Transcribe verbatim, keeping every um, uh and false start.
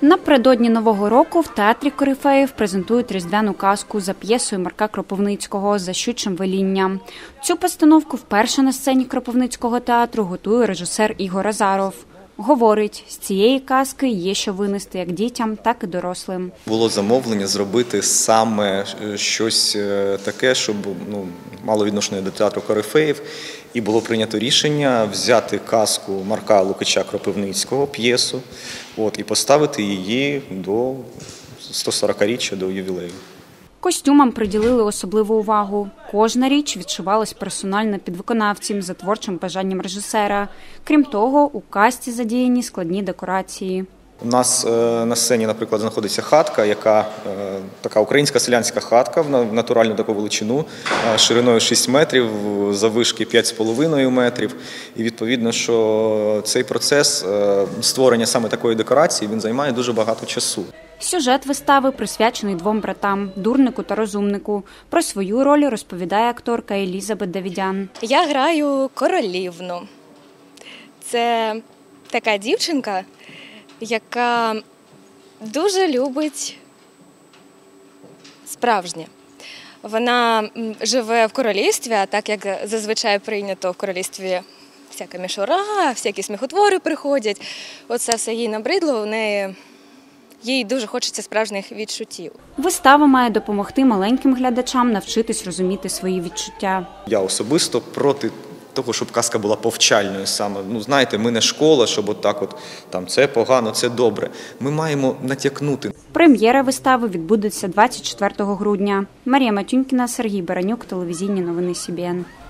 Напередодні Нового року в театрі Корифеїв презентують різдвяну казку за п'єсою Марка Кропивницького «За щучим велінням». Цю постановку вперше на сцені Кропивницького театру готує режисер Ігор Азаров. Говорить, з цієї казки є що винести як дітям, так і дорослим. Було замовлення зробити саме щось таке, щоб ну, мало відношення до театру Корифеїв. І було прийнято рішення взяти казку Марка Лукича Кропивницького, п'єсу, от, і поставити її до сто сорокаріччя, до ювілею. Костюмам приділили особливу увагу. Кожна річ відшивалась персонально під виконавцем за творчим бажанням режисера. Крім того, у казці задіяні складні декорації. У нас на сцені, наприклад, знаходиться хатка, яка така українська селянська хатка в натуральну таку величину, шириною шість метрів, заввишки п'ять з половиною метрів. І відповідно, що цей процес створення саме такої декорації, він займає дуже багато часу. Сюжет вистави присвячений двом братам – Дурнику та Розумнику. Про свою роль розповідає акторка Елізабет Давідян. Я граю королівну. Це така дівчинка, яка дуже любить справжнє. Вона живе в королівстві, а так як зазвичай прийнято в королівстві всяка мішура, всякі сміхотвори приходять. Оце все їй набридло, у неї... Їй дуже хочеться справжніх відчуттів. Вистава має допомогти маленьким глядачам навчитись розуміти свої відчуття. Я особисто проти того, щоб казка була повчальною саме. Ну, знаєте, ми не школа, щоб отак от, там, це погано, це добре. Ми маємо натякнути. Прем'єра вистави відбудеться двадцять четвертого грудня. Марія Матюнькіна, Сергій Баранюк, телевізійні новини Сі Бі Ен.